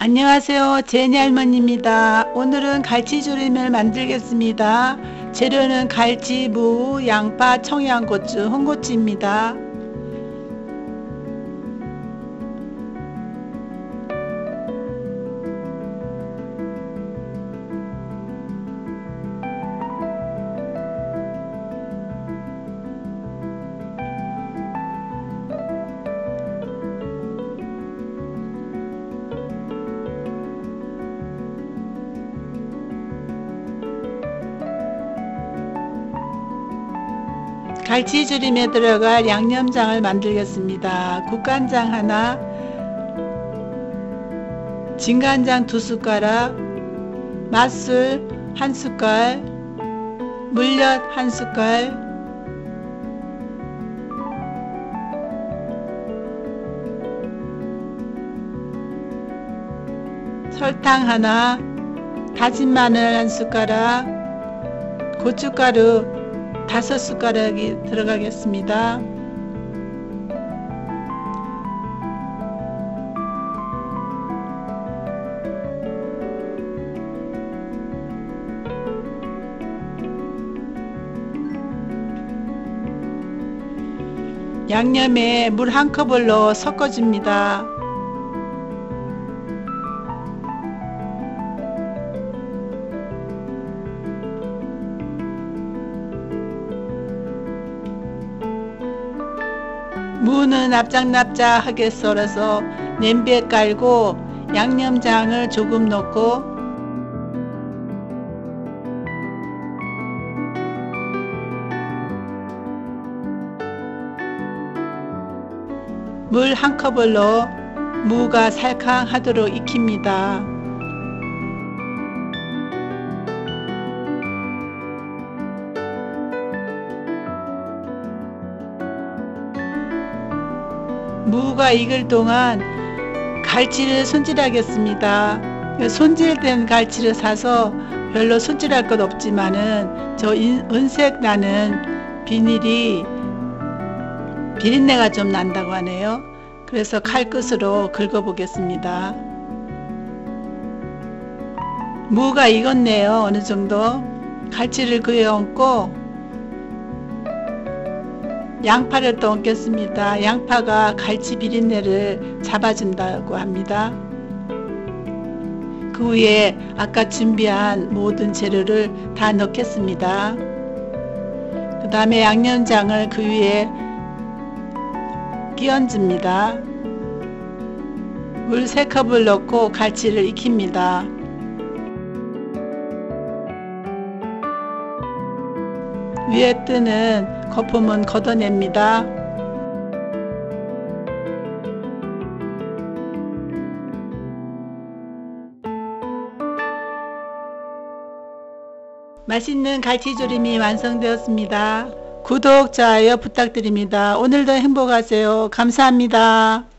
안녕하세요. 제니 할머니입니다. 오늘은 갈치조림을 만들겠습니다. 재료는 갈치, 무, 양파, 청양고추, 홍고추입니다. 갈치조림에 들어갈 양념장을 만들겠습니다. 국간장 하나, 진간장 2숟가락, 맛술 1숟갈, 물엿 1숟갈, 설탕 하나, 다진 마늘 1숟가락, 고춧가루 5숟가락이 들어가겠습니다. 양념에 물 1컵을 섞어줍니다. 무는 납작납작하게 썰어서 냄비에 깔고 양념장을 조금 넣고 물 1컵을 넣어 무가 살캉하도록 익힙니다. 무가 익을 동안 갈치를 손질하겠습니다. 손질된 갈치를 사서 별로 손질할 것 없지만은 저 은색 나는 비린내가 좀 난다고 하네요. 그래서 칼끝으로 긁어 보겠습니다. 무가 익었네요. 어느 정도. 갈치를 그에 얹고 양파를 또 얹겠습니다. 양파가 갈치 비린내를 잡아준다고 합니다. 그 위에 아까 준비한 모든 재료를 다 넣겠습니다. 그 다음에 양념장을 그 위에 끼얹습니다. 물 3컵을 넣고 갈치를 익힙니다. 위에 뜨는 거품은 걷어냅니다. 맛있는 갈치조림이 완성되었습니다. 구독, 좋아요 부탁드립니다. 오늘도 행복하세요. 감사합니다.